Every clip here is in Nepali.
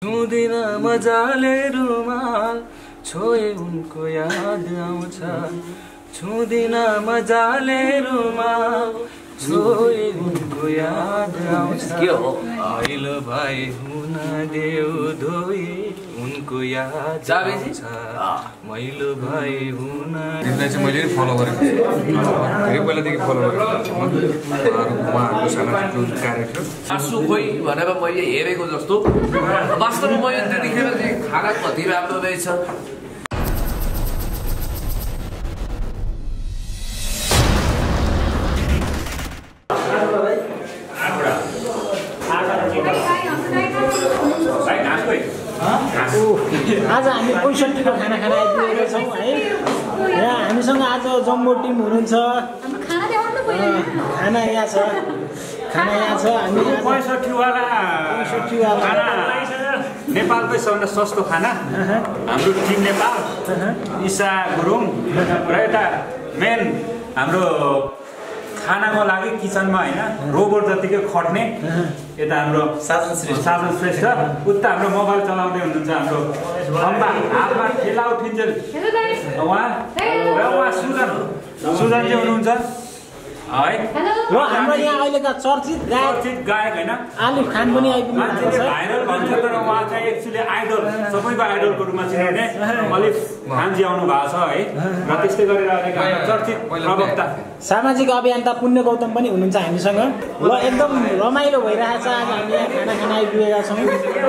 छुदिन मजाले रुमाल छोए उनको याद आउँछ छुदिन मजाले रुमाल छोए उनको याद आउँछ मैलो भाइ हुन देऊ धोए उनको याद आउँछ मैलो भाइ हुन दिनलाई चाहिँ मैले फलो गरेको धेरै पहिलादेखि फलो गरेको उहाँहरूको सामाजिक क्यारेक्टर आँसु खोइ भनेर मैले हेरेको जस्तो वास्तवमा मैले त्यतिखेर चाहिँ खाना कति राम्रो रहेछ आज हामी 65 को खाना खान आइपुगेका छौँ है। यहाँ हामीसँग आज जम्बो टिम हुनुहुन्छ। खाना यहाँ छ। हामी 65 वाला खाना नेपालकै सबभन्दा सस्तो खाना हाम्रो टिम नेपाल ईशा गुरुङ र यता मेन हाम्रो खानाको लागि किचनमा हैन रोबोट जतिकै खट्ने यता हाम्रो साजन श्रेष्ठ उता हाम्रो मोबाइल चलाउँदै हुनुहुन्छ हाम्रो हातमा ठेला उठिन्छ उहाँ सुजन चाहिँ हुनुहुन्छ है र हाम्रो यहाँ अहिलेका चर्चित गायक हैन आलिफ खान पनि आइपुग्नु भएको छ। भाइरल भन्छ तर उहाँ चाहिँ एक्चुअली आइडल सबैको आइडलको रूपमा चिनिने अलिफ खानजी आउनु भएको छ है र त्यस्तै गरेर अहिलेका चर्चित प्रवक्ता सामाजिक अभियन्ता पुण्य गौतम पनि हुनुहुन्छ हामीसँग। ल एकदम रमाइलो भइरहेछ आज हामी यहाँ खाना खान आइपुगेका छौँ।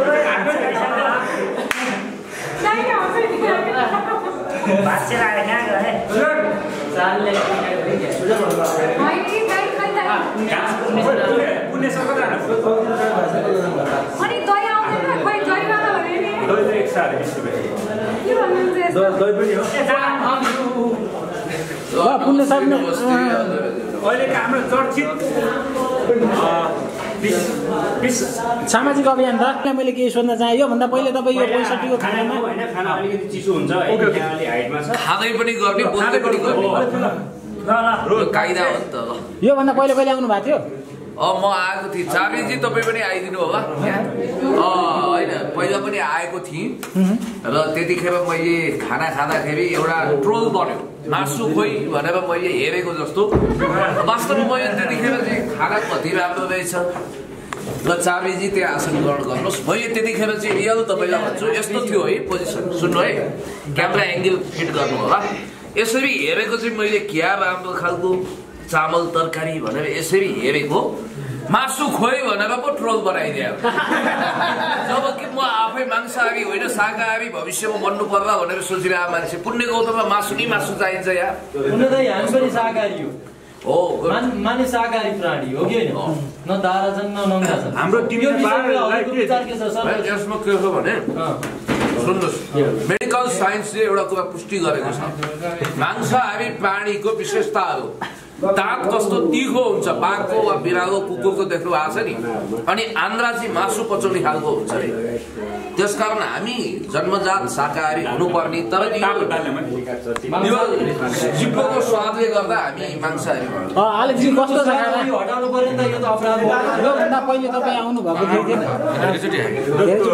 अहिलेका हाम्रो चर्चित सामाजिक अभियन्ता मैले केही सोध्न चाहे योभन्दा पहिले तपाईँ यो 65 को खानामा खाना अलिकति चिसो हुन्छ हाइटमा छ खाँदै पनि गर्ने बोल्दै पनि गर्ने कायदा हो नि त। योभन्दा पहिले कहिले आउनु भएको थियो? म आएको थिएँ चाबीजी तपाईँ पनि आइदिनु होला होइन पहिला पनि आएको थिएँ र त्यतिखेर मैले खाना खाँदाखेरि एउटा ट्रोल बन्यो मासु खोइ भनेर मैले हेरेको जस्तो वास्तवमा मैले त्यतिखेर चाहिँ खाना कति राम्रो रहेछ र चाबीजी त्यहाँ आसन ग्रहण गर्नुहोस् मैले त्यतिखेर चाहिँ रियल तपाईँलाई भन्छु यस्तो थियो है पोजिसन सुन्नु है क्यामेरा एङ्गल फिट गर्नु होला यसरी हेरेको चाहिँ मैले क्या राम्रो खालको चामल तरकारी भनेर यसरी हेरेको मासु खोइ भनेर पो ट्रोल बनाइदियो जबकि म आफै मांसाहारी होइन शाकाहारी भविष्यमा बन्नु पर्ला भनेर सोचिरहेको मान्छे पुण्य गौतममा मासु चाहिन्छ यहाँ माने शाकाहारी प्राणी हो कि होइन न दारा छन् न नङ्गा छन् हाम्रो टिमले यसमा के हो भने सुन्नुहोस् मेडिकल साइन्सले एउटा कुरा पुष्टि गरेको छ मांसाहारी प्राणीको विशेषताहरू दाँत कस्तो तीखो हुन्छ बाघको वा बिरालो कुकुरको देख्नु भएको छ नि अनि आन्द्रा चाहिँ मासु पचाउने खालको हुन्छ अरे त्यसकारण हामी जन्मजात शाकाहारी हुनुपर्ने तर यो जिब्रोको स्वादले गर्दा हामी मांसाहारी योभन्दा पहिले तपाईँ आउनु भएको थियो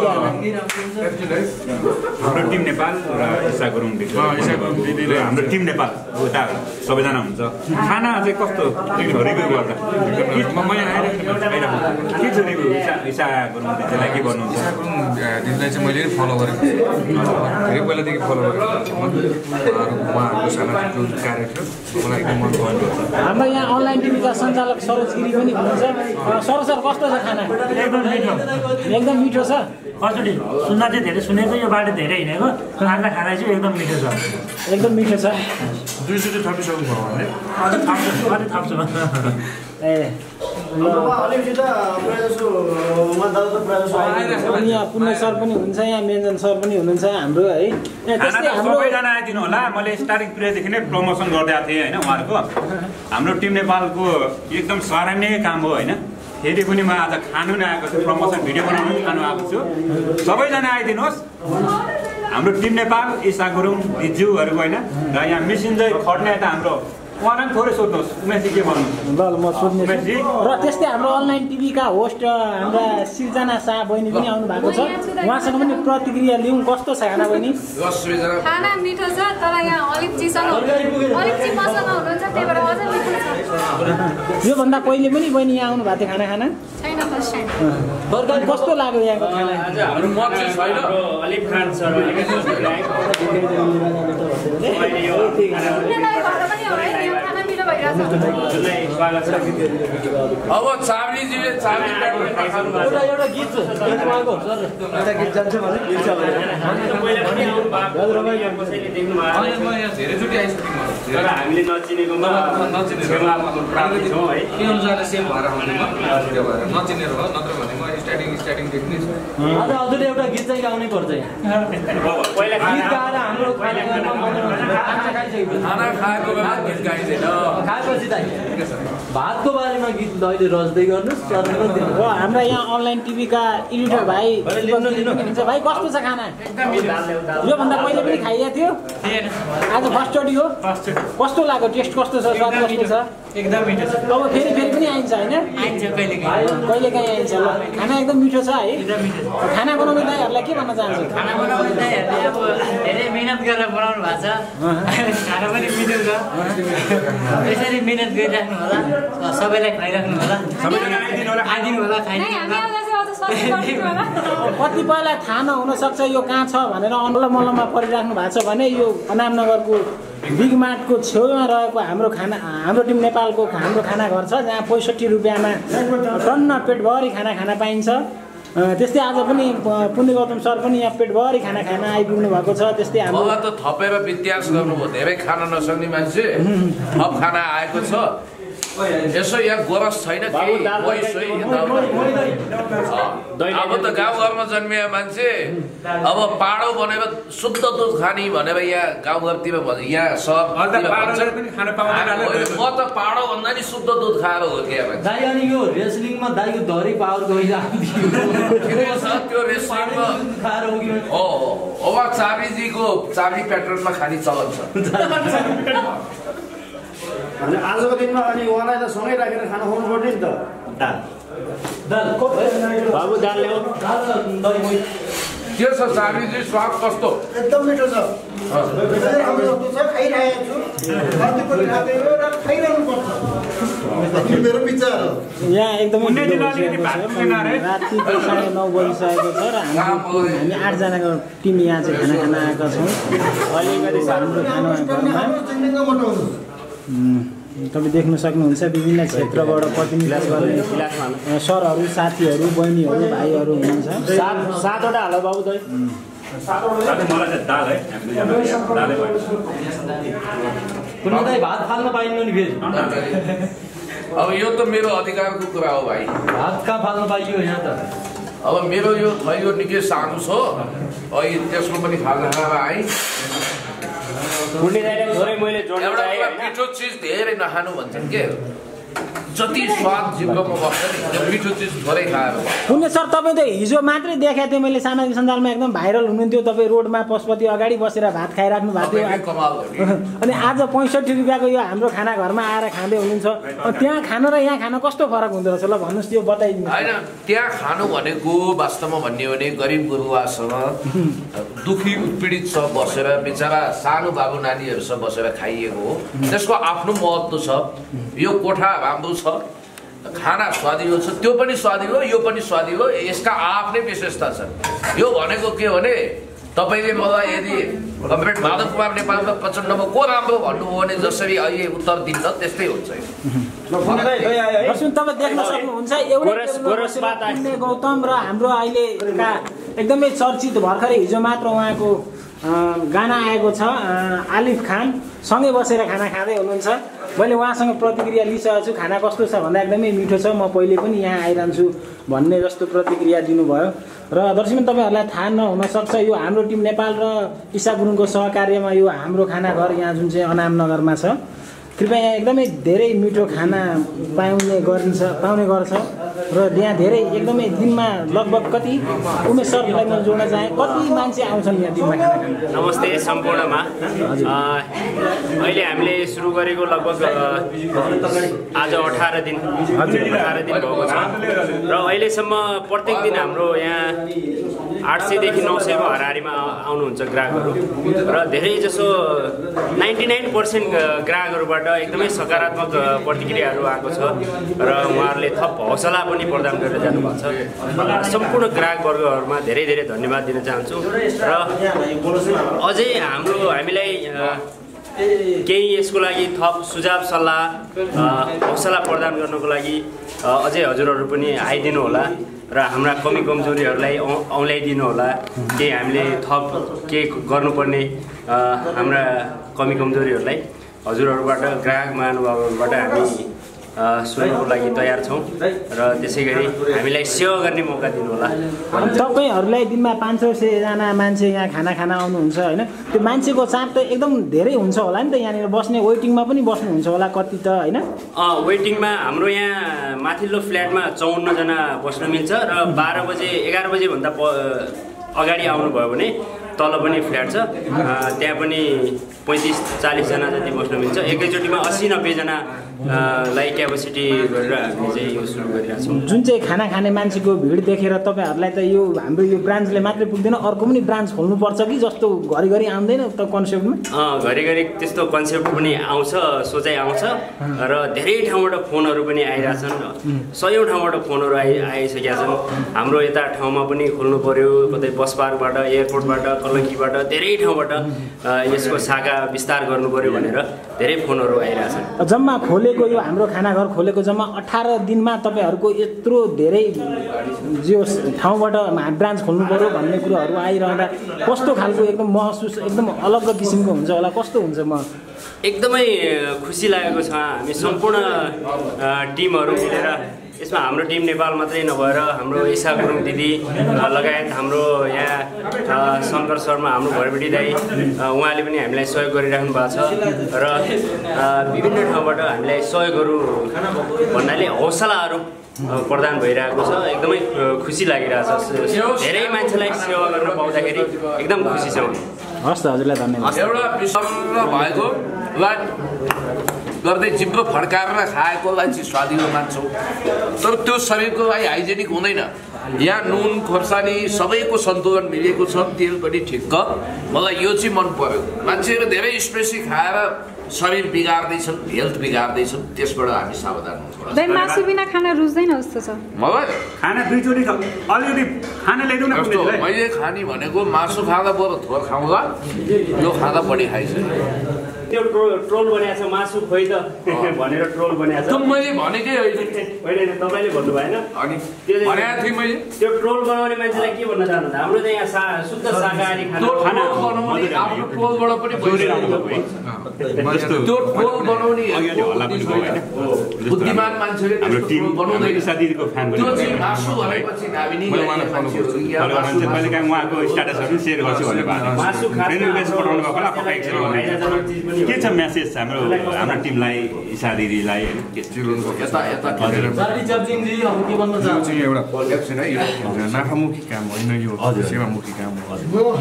हाम्रो टिम नेपाल र ईशा गुरुङ दिदी र हाम्रो टिम नेपाल उता सबैजना हुन्छ खाना चाहिँ कस्तो रिभ्यू गर्दा मैले आइरहेको के छ रिभ्यू ईशा गुरुङ दिदीलाई के गर्नुहुन्छ दिनलाई चाहिँ मैले फलो गरेको धेरै पहिलादेखि फलो गरेको उहाँहरूको सामाजिक क्यारेक्टर मलाई एकदम मन पर्यो। हाम्रो यहाँ अनलाइन टिभीका सञ्चालक सरोज गिरी पनि हुनुहुन्छ। सरोज सर कस्तो छ खाना? एकदम मिठो छ। कसरी सुन्न चाहिँ धेरै सुनेको यो बाटो धेरै हिँडेको खाना खाना चाहिँ एकदम मिठो छ एकदम मिठो छ। 200 चाहिँ थपिसक्नु भयो भने अझै थप्छु यहाँ पुण्य सर पनि हुनुहुन्छ यहाँ मेन्जन सर पनि हुनुहुन्छ हाम्रो है सबैजना आइदिनु होला। मैले स्टार्टिङ पिरियडदेखि नै प्रमोसन गर्दै थिएँ होइन उहाँहरूको हाम्रो टिम नेपालको एकदम सराहनीय काम हो होइन फेरि पनि म आज खानु नै आएको छु प्रमोसन भिडियो बनाउनु पनि खानु आएको छु सबैजना आइदिनुहोस् हाम्रो टिम नेपाल ईशा गुरुङ दिजुहरू होइन र यहाँ मिसिन चाहिँ खट्ने यता हाम्रो उहाँलाई पनि थोरै सोध्नुहोस् उमेशजी के भन्नुहुन्छ। ल म सोध्ने र त्यस्तै हाम्रो अनलाइन टिभीका होस्ट हाम्रा सिर्जना शाह बहिनी पनि आउनु भएको छ उहाँसँग पनि प्रतिक्रिया लिउँ कस्तो छ खाना बहिनी खाना मिठो छ तर यहाँ अलिक चिसँग मसँग हुनुहुन्छ त्यही भएर अझै मिठो छ योभन्दा पहिले पनि बहिनी यहाँ आउनु भएको थियो खाना खाना छैन फर्स्ट टाइम तरकारी कस्तो लाग्यो यहाँको खाना हाम्रो मत चाहिँ छैन अलिक खान छ अब चाब्लीजीले चाब्ली एउटा गीत छ उहाँको सर एउटा गीत जान्छ भने गीत छ धेरैचोटि आइसक्यौँ तर हामीले नचिनेकोमा प्राप्ति छौँ है के अनुसारले सेम भएर आउने त्यो भएर नचिनेर हो नत्र भने म स्टार्टिङदेखि नै छु आज हजुरले एउटा गीत चाहिँ गाउनै पर्छ पहिला गीत गाएर हाम्रो खाना खाएको बेला गीत गाइँदैन खाएपछि भातको बारेमा गीत अहिले रच्दै गर्नुहोस् र हाम्रा यहाँ अनलाइन टिभीका एडिटर भाइ भाइ कस्तो छ खाना योभन्दा पहिले पनि खाइएको थियो आज फर्स्टचोटि हो कस्तो लाग्यो टेस्ट कस्तो छ स्वाद कस्तो छ एकदम मिठो छ अब फेरि पनि आइन्छ होइन आइन्छ कहिलेकाहीँ आइन्छ ल खाना एकदम मिठो छ है खाना बनाउने दाइहरूलाई के भन्न चाहन्छु खाना बनाउने दाइहरूले अब धेरै मिहिनेत गरेर बनाउनु भएको छ खाना पनि मिठो छ यसरी मिहिनेत गरिराख्नु होला सबैलाई खुवाइराख्नु होला आइदिनु होला खाइदिनु होला कतिपयलाई थाहा नहुन सक्छ यो कहाँ छ भनेर अल्ल मल्लमा परिराख्नु भएको छ भने यो अनामनगरको बिग मार्टको छेउमा रहेको हाम्रो टिम नेपालको हाम्रो खाना घर छ जहाँ 65 रुपियाँमा टन्न पेटभरि खाना पाइन्छ त्यस्तै आज पनि पुण्य गौतम सर पनि यहाँ पेटभरि खाना खान आइपुग्नु भएको छ त्यस्तै हाम्रो मलाई त थपेर वित्यास गर्नुभयो धेरै खान नसक्ने मान्छे थप खाना आएको छ यसो यहाँ गोरस छैन अब त गाउँघरमा जन्मिया मान्छे अब पाडो बनेर शुद्ध दुध खाने भनेर यहाँ गाउँघरतिर भन्छ यहाँ म त पाडो भन्दा नि शुद्ध दुध खाएर हो दाइ अनि यो रेस्लिङमा दाइको धरी पावर त्यो रेस्लिङमा खाएर हो कि अब चाबीजीको चाबी प्याटर्नमा खाने चलन छ आजको दिनमा अनि उहाँलाई त सँगै राखेर खाना खुवाउनु पर्ने नि त बाबु दाल ल्याऊ के छ चाबीजी स्वाद कस्तो एकदम मिठो छ मेरो विचार यहाँ एकदमै रातिको 9:30 बजिसकेको छ र हामी 8 जनाको टिम यहाँ चाहिँ खाना खान आएका छौँ अलिकति हाम्रो तपाईँ देख्न सक्नुहुन्छ विभिन्न क्षेत्रबाट प्रतिनिधित्व गर्ने सरहरू साथीहरू बहिनीहरू भाइहरू हुनुहुन्छ 7वटा हाल बाबु दही भात फाल्न पाइनु नि फेरि अब यो त मेरो अधिकारको कुरा हो भाइ भात कहाँ फाल्न पाइयो यहाँ त अब मेरो यो थैलो निकै सानो छ अहिले त्यसमा पनि फाल्न आए एउटा मिठो चिज धेरै नखानु भन्छन् के जति स्वाद जिब्रोमा बस्छ नि त्यो मिठो चिज थोरै खाएर पुण्य सर तपाईँ त हिजो मात्रै देखाएको थिएँ मैले सामाजिक सञ्जालमा एकदम भाइरल हुनुहुन्थ्यो तपाईँ रोडमा पशुपति अगाडि बसेर भात खाइराख्नु भएको थियो अनि आज 65 रुपियाँको यो हाम्रो खाना घरमा आएर खाँदै हुनुहुन्छ त्यहाँ खान र यहाँ खान कस्तो फरक हुँदो रहेछ ल भन्नुहोस् त्यो बताइदिनु होइन त्यहाँ खानु भनेको वास्तवमा भन्ने हो भने गरिब गुरुवासँग दुखी उत्पीडित सब बसेर बिचरा सानो बाबु नानीहरूसँग बसेर खाइएको हो त्यसको आफ्नो महत्त्व छ यो कोठा राम्रो छ खाना स्वादिलो छ त्यो पनि स्वादिलो यो पनि स्वादिलो यसका आफ्नै विशेषता छ यो भनेको के भने तपाईले मलाई यदि कमरेड माधव कुमार नेपालमा प्रचण्डमा को राम्रो भन्नुभयो भने जसरी अहिले उत्तर दिन्छ त्यस्तै हुन्छ तपाईँ देख्न सक्नुहुन्छ एउटा गौतम र हाम्रो अहिलेका एकदमै चर्चित भर्खरै हिजो मात्र उहाँको गाना आएको छ आलिफ खान सँगै बसेर खाना खाँदै हुनुहुन्छ मैले उहाँसँग प्रतिक्रिया लिइसकेको छु खाना कस्तो छ भन्दा एकदमै मिठो छ म पहिले पनि यहाँ आइरहन्छु भन्ने जस्तो प्रतिक्रिया दिनुभयो र दर्शक तपाईँहरूलाई थाहा नहुन सक्छ यो हाम्रो टिम नेपाल र ईशा गुरुङको सहकार्यमा यो हाम्रो खाना घर यहाँ जुन चाहिँ अनामनगरमा छ कृपया यहाँ एकदमै धेरै मिठो खाना पाउने गर्छ र यहाँ धेरै एकदमै दिनमा लगभग कति उमेश सरलाई मैले जोड्न चाहेँ कति मान्छे आउँछन् यहाँ दिनमा खाना खान? नमस्ते सम्पूर्णमा अहिले हामीले सुरु गरेको लगभग आज 18 दिन भएको छ र अहिलेसम्म प्रत्येक दिन हाम्रो यहाँ 800 देखि 900 को हाराहारीमा आउनुहुन्छ ग्राहकहरू र धेरै जसो 99% ग्राहकहरूबाट एकदमै सकारात्मक प्रतिक्रियाहरू आएको छ र उहाँहरूले थप हौसला पनि प्रदान गरेर जानुभएको छ। सम्पूर्ण ग्राहक वर्गहरूमा धेरै धेरै धन्यवाद दिन चाहन्छु र अझै हामीलाई केही यसको लागि थप सुझाव सल्लाह हौसला प्रदान गर्नको लागि अझै हजुरहरू पनि आइदिनु होला र हाम्रा कमी कमजोरीहरूलाई औँल्याइदिनु होला। केही हामीले थप के गर्नुपर्ने हाम्रा कमी कमजोरीहरूलाई हजुरहरूबाट ग्राहक महानुभावहरूबाट हामी सुन्नको लागि तयार छौँ र त्यसै गरी हामीलाई सेवा गर्ने मौका दिनु होला। तपाईँहरूलाई दिनमा 500 जना मान्छे यहाँ खाना खान आउनुहुन्छ होइन, त्यो मान्छेको चाप त एकदम धेरै हुन्छ होला नि त। यहाँनिर बस्ने वेटिङमा पनि बस्नुहुन्छ होला कति त होइन? वेटिङमा हाम्रो यहाँ माथिल्लो फ्ल्याटमा 54 जना बस्न मिल्छ र 12 बजे 11 बजेभन्दा अगाडि आउनुभयो भने तल पनि फ्ल्याट छ, त्यहाँ पनि 35-40 जना जति बस्न मिल्छ। एकैचोटिमा 80-90 जनालाई क्यापेसिटी गरेर हामीले चाहिँ यो सुरु गरिरहेछौँ। जुन चाहिँ खाना खाने मान्छेको भिड देखेर तपाईँहरूलाई त यो हाम्रो यो ब्रान्चले मात्रै पुग्दैन, अर्को पनि ब्रान्च खोल्नुपर्छ कि जस्तो घरिघरि आउँदैन त कन्सेप्टमा? घरिघरि त्यस्तो कन्सेप्ट पनि आउँछ, सोचाइ आउँछ र धेरै ठाउँबाट फोनहरू पनि आइरहेछन्। 100औं ठाउँबाट फोनहरू आइसकेका छन्। हाम्रो यता ठाउँमा पनि खोल्नु पर्यो, कतै बस पार्कबाट, एयरपोर्टबाट, कलङ्कीबाट, धेरै ठाउँबाट यसको शाखा विस्तार गर्नु पर्यो भनेर धेरै फोनहरू आइरहेछन्। जम्मा खोलेको यो हाम्रो खानाघर खोलेको जम्मा 18 दिनमा तपाईँहरूको यत्रो धेरै जो ठाउँबाट ब्रान्च खोल्नु पर्यो भन्ने कुरोहरू आइरहँदा कस्तो खालको एकदम महसुस एकदम अलग किसिमको हुन्छ होला? कस्तो हुन्छ? म एकदमै खुसी लागेको छ। हामी सम्पूर्ण टिमहरू मिलेर, यसमा हाम्रो टिम नेपाल मात्रै नभएर हाम्रो ईशा गुरुङ दिदी लगायत हाम्रो यहाँ शङ्कर शर्मा, हाम्रो घरबेटी दाई, उहाँले पनि हामीलाई सहयोग गरिराख्नु भएको छ र विभिन्न ठाउँबाट हामीलाई सहयोगहरू भन्नाले हौसलाहरू प्रदान भइरहेको छ। एकदमै खुसी लागिरहेको छ। धेरै मान्छेलाई सेवा गर्न पाउँदाखेरि एकदम खुसी छौँ। हस् त, हजुरलाई धन्यवाद। एउटा विषम भएको गर्दै जिब्रो फड्काएर खाएकोलाई चाहिँ स्वादिलो मान्छौँ, तर त्यो सबैको लागि हाइजेनिक हुँदैन। यहाँ नुन खोर्सानी सबैको सन्तुलन मिलेको छ, तेल पनि ठिक्क। मलाई यो चाहिँ मन पर्यो। मान्छेहरू धेरै स्पेसी खाएर शरीर बिगार्दैछन्, हेल्थ बिगार्दैछन्, त्यसबाट हामी सावधान हुनुपर्छ। मासु बिना खाना रुच्दैन जस्तो छ मलाई। खाना दुईचोटि अलिअलि खाना ल्याइदिउँ न। मैले खाने भनेको मासु खाँदा बरु थोर खाउँला, यो खाँदा बढी खाइसक्यो। त्यो ट्रोल बनाएको छ मासु खोइ त भनेर ट्रोल बनाएको छ। मैले भनेकै होइन, तपाईँले भन्नु भएन। अनि भनेको थिएँ मैले। त्यो ट्रोल बनाउने मान्छेलाई के भन्न चाहनुहुन्छ? हाम्रो त यहाँ शुद्ध शाकाहारी खाना बनाउने आफ्नो ट्रोलबाट पनि त्यो ट्रोल बनाउने बुद्धिमान मान्छेले बनाउँदैन। त्यो चाहिँ मासु भनेपछि नाभिनी उहाँको स्ट्याटसहरू सेयर गर्छु भन्ने के छ मेसेज हाम्रो टिमलाई, ईशा दिदीलाई? एउटा नाफामुखी काम होइन, यो सेवामुखी काम हो।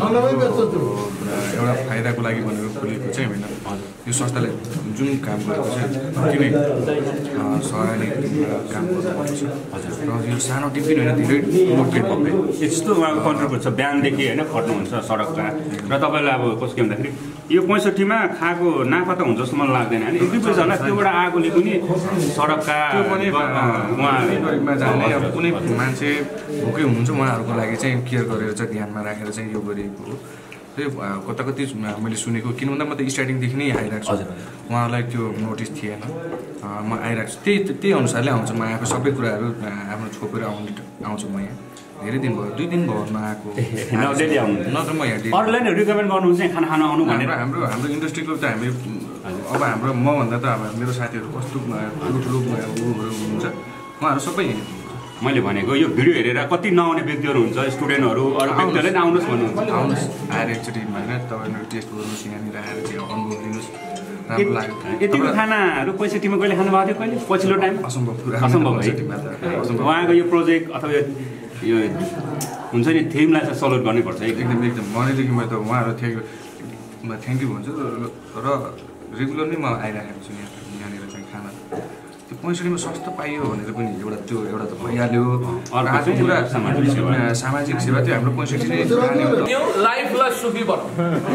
एउटा फाइदाको लागि भनेर खोलेको चाहिँ होइन। यो संस्थाले जुन काम गरेको छ किन सहायले काम गर्नुपर्छ र यो सानो टिम पनि होइन, धेरै ठुलो टिम हो। यस्तो उहाँको कन्ट्रिब्युट छ, बिहानदेखि होइन खट्नुहुन्छ सडकमा। र तपाईँलाई अब कस्तो के भन्दाखेरि यो 65मा खाएको नाफा त हुन्छ जस्तो मलाई लाग्दैन होइन। 1-2 होला त्योबाट आएकोले पनि सडकका उहाँमा जाने अब कुनै मान्छे भोकै हुनुहुन्छ उहाँहरूको लागि चाहिँ केयर गरेर चाहिँ ध्यानमा राखेर चाहिँ यो गरिएको हो। त्यही कता कति मैले सुनेको, किन भन्दा म त स्टार्टिङदेखि नै आइरहेको छु। उहाँलाई त्यो नोटिस थिएन, म आइरहेको छु। त्यही अनुसारले आउँछ म आएको सबै कुराहरू आफ्नो छोपेर आउँछु म यहाँ। धेरै दिन भयो, 2 दिन भयो नआएको। नत्र म यहाँ अरूलाई नै रिकमेन्ड गर्नुहुन्छ खाना खान आउनु भनेर? हाम्रो इन्डस्ट्रीको त हामी अब हाम्रो मभन्दा त अब मेरो साथीहरू कस्तो ठुलो हुनुहुन्छ, उहाँहरू सबै मैले भनेको यो भिडियो हेरेर कति नआउने व्यक्तिहरू हुन्छ, स्टुडेन्टहरू, अरू व्यक्तिहरूले पनि आउनुहोस् भन्नुहुन्छ। आउनुहोस्, आएर एकचोटि होइन तपाईँहरू टेस्ट गर्नुहोस्, यहाँनिर आएर चाहिँ अनुभव लिनुहोस् र राम्रो लाग्यो यतिको खानाहरू 65 मा कहिले खानु भएको थियो कहिले पछिल्लो टाइम असम्भव असम्भव है उहाँको यो प्रोजेक्ट अथवा यो हुन्छ नि थिमलाई चाहिँ सल्युट गर्नुपर्छ एकदम भनेदेखि मैले त उहाँहरू थ्याङ्क यू भन्छु र रेगुलरली म आइरहेको छु यहाँनिर चाहिँ खाना त्यो 65 मा सस्तो पाइयो भनेर पनि एउटा त भइहाल्यो आज पुरा सामाजिक सेवा त्यो हाम्रो 65 नै लाइफलाई सुखी बनाऊ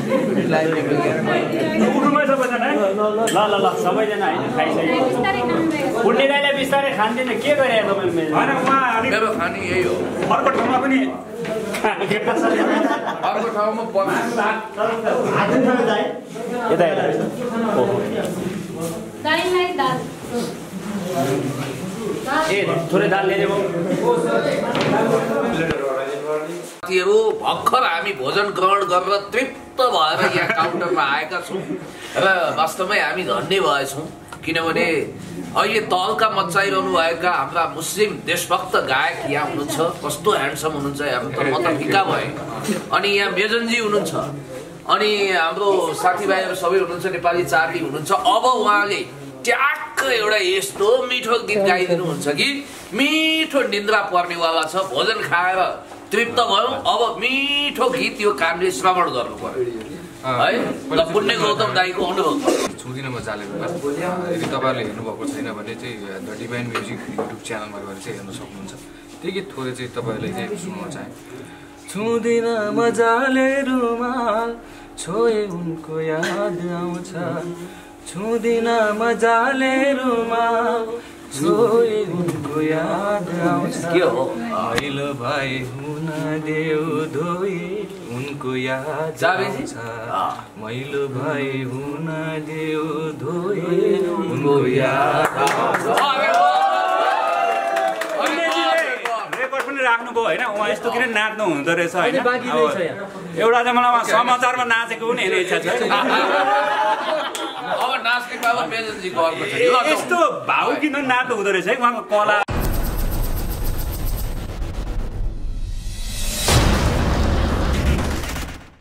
ल सबैजना होइन खाइसक्यो पुण्य दाइले बिस्तारै खान्दैन के गरे तपाईँ मेरो खानी यही हो अर्को ठाउँमा पनि अर्को ठाउँमा थोरै दाल लिएर साथीहरू भर्खर हामी भोजन ग्रहण गरेर तृप्त भएर यहाँ काउन्टरमा आएका छौँ र वास्तवमै हामी धन्य भएछौँ किनभने अहिले तहल्का मचाइरहनु भएका हाम्रा मुस्लिम देशभक्त गायक यहाँ हुनुहुन्छ कस्तो ह्यान्डसम हुनुहुन्छ हेर्नु त म त फिका भएँ अनि यहाँ मेजनजी हुनुहुन्छ अनि हाम्रो साथीभाइहरू सबै हुनुहुन्छ नेपाली चार्ली हुनुहुन्छ अब उहाँले ट्याक्क एउटा यस्तो मिठो गीत गाइदिनुहुन्छ कि मिठो निन्द्रा पर्नेवाला छ भोजन खाएर तृप्त भयौँ अब मिठो गीत यो कानले श्रवण गर्नु पर्यो है ल पुण्य गौतम दाईको अनुरोध छुदिन म जालेको यदि तपाईँहरूले हेर्नुभएको छैन भने चाहिँ द डिभाइन म्युजिक युट्युब च्यानलमा गएर चाहिँ हेर्न सक्नुहुन्छ त्यही गीत थोरै चाहिँ तपाईँहरूले चाहिँ सुनाउन चाहे छुदिन मजाले रुमाल छोए उनको याद आउँछ छुदिन मजाले रुमाल छोए उनको याद आउँछ के हो मैलो भाइ हुन देऊ धोए उनको याद आउँछ मैलो भाइ हुन देऊ धोए उनको याद रेकर्ड पनि राख्नुभयो होइन उहाँ यस्तो किन नाच्नु हुँदो रहेछ होइन एउटा चाहिँ मलाई समाचारमा नाचेको पनि हेर्ने इच्छा छ अब नाच्ने बाबा मेजनजीको अर्को छ यस्तो भाउ किन नाच्नु हुँदो रहेछ है उहाँको कला